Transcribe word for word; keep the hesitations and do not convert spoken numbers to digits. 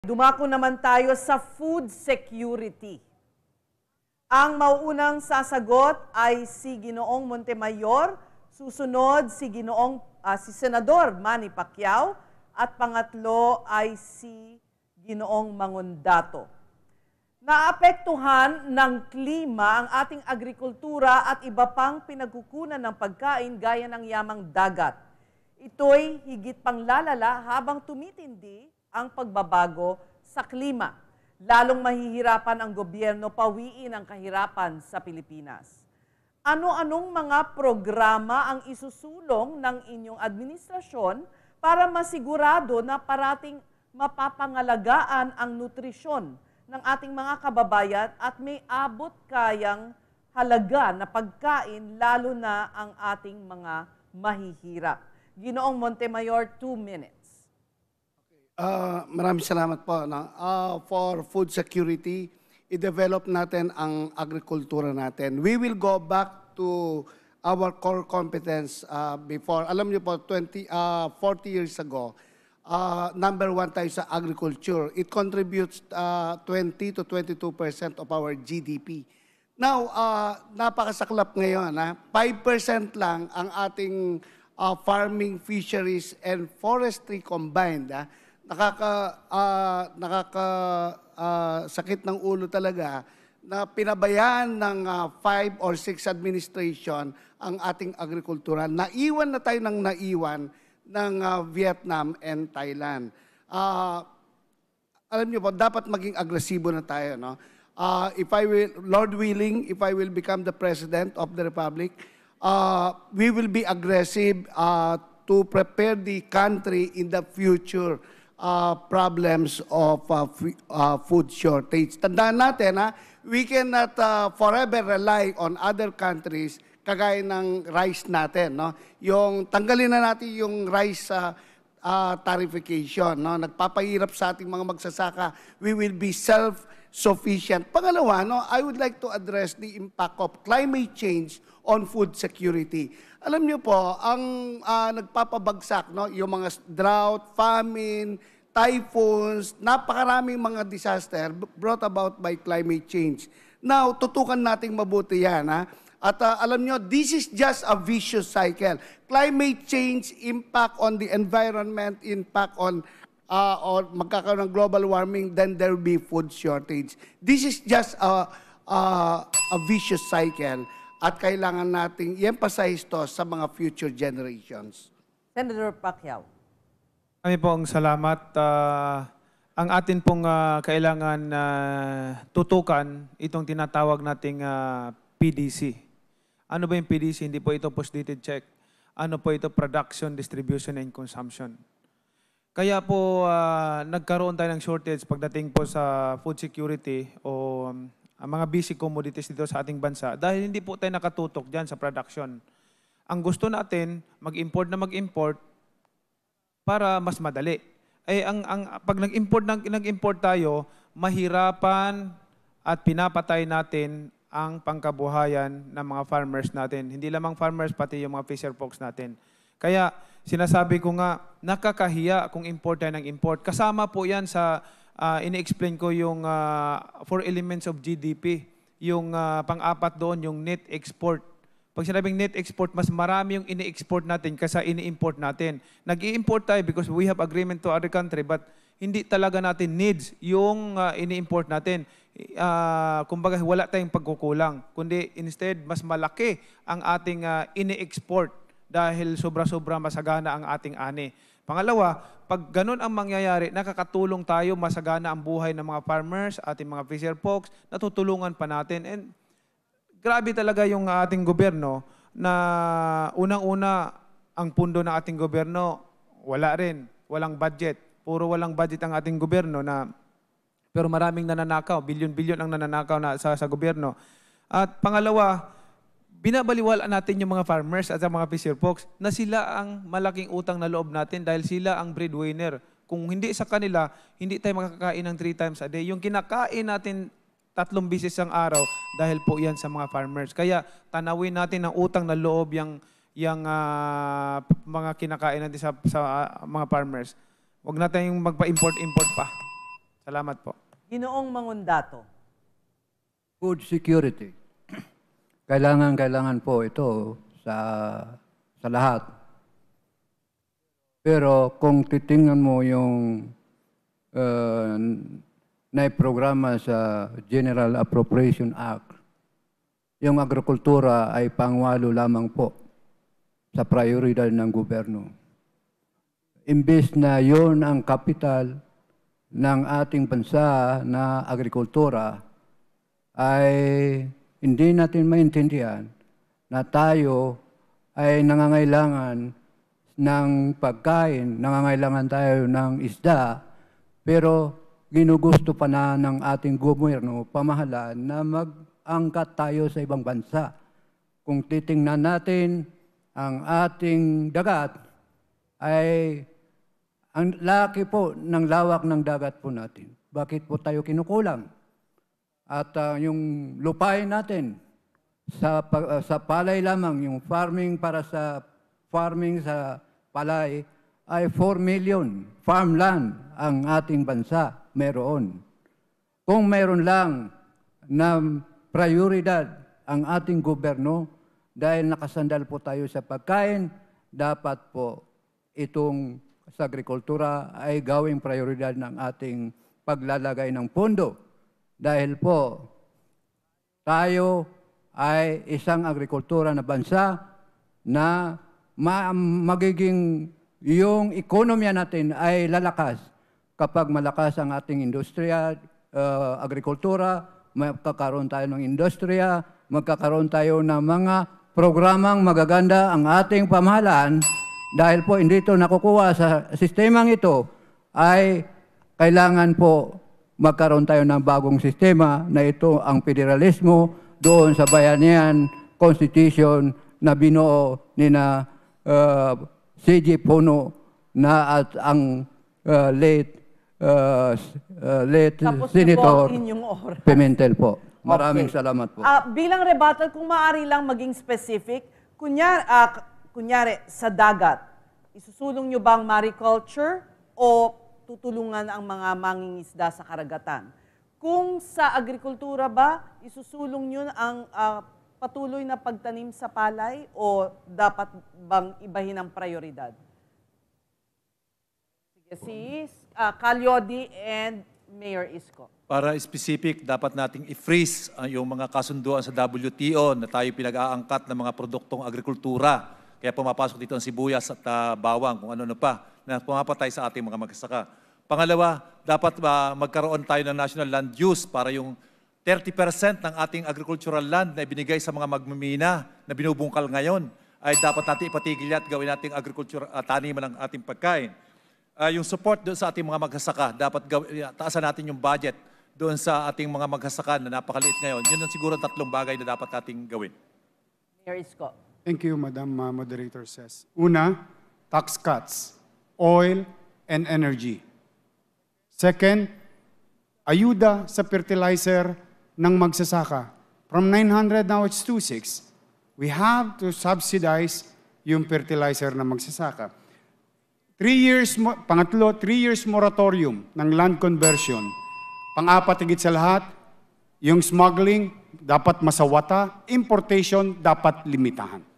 Dumako naman tayo sa food security. Ang mauunang sasagot ay si Ginoong Montemayor, susunod si Ginoong uh, si Senador Manny Pacquiao at pangatlo ay si Ginoong Mangondato. Naapektuhan ng klima ang ating agrikultura at iba pang pinagkukunan ng pagkain gaya ng yamang dagat. Ito'y higit pang lalala habang tumitindi ang pagbabago sa klima. Lalong mahihirapan ang gobyerno pawiin ang kahirapan sa Pilipinas. Ano-anong mga programa ang isusulong ng inyong administrasyon para masigurado na parating mapapangalagaan ang nutrisyon ng ating mga kababayan at may abot kayang halaga na pagkain lalo na ang ating mga mahihirap? Ginoong Montemayor, two minutes. Uh, maraming salamat po. No? Uh, for food security, i-develop natin ang agrikultura natin. We will go back to our core competence uh, before. Alam niyo po, twenty, uh, forty years ago, uh, number one tayo sa agriculture. It contributes uh, twenty to twenty-two percent of our G D P. Now, uh, napakasaklap ngayon. Ha? five percent lang ang ating uh, farming, fisheries, and forestry combined. Ha? Nakaka, uh, nakaka uh, sakit ng ulo talaga na pinabayaan ng uh, five or six administration ang ating agrikultura. Naiwan na tayo ng naiwan ng uh, Vietnam and Thailand. Uh, alam niyo po, dapat maging agresibo na tayo. No? Uh, if I will, Lord willing, if I will become the President of the Republic, uh, we will be aggressive uh, to prepare the country in the future Uh, problems of uh, uh, food shortage. Tandaan natin, ha, we cannot uh, forever rely on other countries kagaya ng rice natin. No? Yung, tanggalin na natin yung rice uh, uh, tarification. No? Nagpapahirap sa ating mga magsasaka. We will be self-sufficient. Pangalawa, no, I would like to address the impact of climate change on food security. Alam niyo po, ang uh, nagpapabagsak, no, yung mga drought, famine, typhoons, napakaraming mga disaster brought about by climate change. Now, tutukan nating mabuti yan. Ha? At uh, alam niyo, this is just a vicious cycle. Climate change, impact on the environment, impact on uh, or magkakaroon ng global warming, then there will be food shortage. This is just a, a, a vicious cycle. At kailangan nating i-emphasize to sa mga future generations. Senator Pacquiao. Kami pong salamat. Uh, ang atin pong uh, kailangan uh, tutukan itong tinatawag nating uh, P D C. Ano ba yung P D C? Hindi po ito post-dated check. Ano po ito? Production, distribution, and consumption. Kaya po uh, nagkaroon tayo ng shortage pagdating po sa food security o um, ang mga basic commodities dito sa ating bansa dahil hindi po tayo nakatutok dyan sa production. Ang gusto natin, mag-import na mag-import para mas madali. Eh, ang, ang, pag nag-import, nag-import tayo, mahirapan at pinapatay natin ang pangkabuhayan ng mga farmers natin. Hindi lamang farmers, pati yung mga fisher folks natin. Kaya sinasabi ko nga, nakakahiya kung import tayo ng import. Kasama po yan sa Uh, ini-explain ko yung uh, four elements of G D P. Yung uh, pang-apat doon, yung net export. Pag sinabing net export, mas marami yung ini-export natin kaysa ini-import natin. Nag-i-import tayo because we have agreement to other country, but hindi talaga natin needs yung uh, ini-import natin. Uh, kumbaga, wala tayong pagkukulang. Kundi instead, mas malaki ang ating uh, ini-export dahil sobra-sobra masagana ang ating ani. Pangalawa, pag ganun ang mangyayari, nakakatulong tayo, masagana ang buhay ng mga farmers, ating mga fisher folks, natutulungan pa natin. And grabe talaga yung ating gobyerno na unang-una, ang pundo ng ating gobyerno, wala rin, walang budget. Puro walang budget ang ating gobyerno na, pero maraming nananakaw, bilyon-bilyon ang nananakaw na sa, sa gobyerno. At pangalawa, binabaliwala natin yung mga farmers at mga fisher folks na sila ang malaking utang na loob natin dahil sila ang breadwinner. Kung hindi sa kanila, hindi tayo makakakain ng three times a day. Yung kinakain natin tatlong bisis ang araw dahil po yan sa mga farmers. Kaya tanawin natin ang utang na loob yung, yung uh, mga kinakain natin sa, sa uh, mga farmers. Huwag natin yung magpa-import-import pa. Salamat po. Ginoong Mangundato. Food security. Kailangan-kailangan po ito sa, sa lahat. Pero kung titingnan mo yung uh, naiprograma sa General Appropriation Act, yung agrikultura ay pangwalo lamang po sa prioridad ng gobyerno. Imbes na yon ang kapital ng ating bansa na agrikultura, ay hindi natin maintindihan na tayo ay nangangailangan ng pagkain, nangangailangan tayo ng isda, pero ginugusto pa na ng ating gobyerno, pamahalaan, na mag-angkat tayo sa ibang bansa. Kung titingnan natin ang ating dagat, ay ang laki po ng lawak ng dagat po natin. Bakit po tayo kinukulang? At uh, yung lupain natin sa, uh, sa palay lamang, yung farming para sa farming sa palay ay four million farmland ang ating bansa meron. Kung meron lang na prioridad ang ating gobyerno dahil nakasandal po tayo sa pagkain, dapat po itong sa agrikultura ay gawing prioridad ng ating paglalagay ng pondo. Dahil po, tayo ay isang agrikultura na bansa na ma magiging yung ekonomiya natin ay lalakas kapag malakas ang ating industriya, uh, agrikultura, magkakaroon tayo ng industriya, magkakaroon tayo ng mga programang magaganda ang ating pamahalaan. Dahil po hindi ito nakukuha sa sistemang ito, ay kailangan po magkaroon tayo ng bagong sistema na ito ang federalismo doon sa Bayanihan Constitution na binuo ni na uh, C J Puno na at ang uh, late uh, uh, late Tapos Senator po ang inyong oras. Pimentel po. Maraming Okay. salamat po. Ah, bilang rebuttal, kung maaari lang maging specific, kunyari, ah, kunyari sa dagat, isusulong nyo bang mariculture o tutulungan ang mga mangingisda sa karagatan? Kung sa agrikultura ba, isusulong nyo ang uh, patuloy na pagtanim sa palay o dapat bang ibahin ang prioridad? Sige, si uh, Calyodi and Mayor Isko. Para specific, dapat nating i-freeze uh, yung mga kasunduan sa W T O na tayo pinag-aangkat ng mga produktong agrikultura. Kaya pumapasok dito ang sibuyas at uh, bawang, kung ano-ano pa, na pumapatay sa ating mga magsasaka. Pangalawa, dapat uh, magkaroon tayo ng national land use para yung thirty percent ng ating agricultural land na ibinigay sa mga magmimina na binubungkal ngayon ay dapat natin ipatigil at gawin nating agriculture uh, taniman ng ating pagkain. Uh, yung support doon sa ating mga magsasaka, dapat gawin, taasan natin yung budget doon sa ating mga magsasaka na napakaliit ngayon. Yun ang siguro tatlong bagay na dapat nating gawin. Mayor Isko. Thank you, Madam uh, Moderator says. Una, tax cuts, oil and energy. Second, ayuda sa fertilizer ng magsasaka. From nine hundred, now it's two thousand six. We have to subsidize yung fertilizer ng magsasaka. Three years, pangatlo, three years moratorium ng land conversion. Pang-apat, higit sa lahat, yung smuggling dapat masawata, importation dapat limitahan.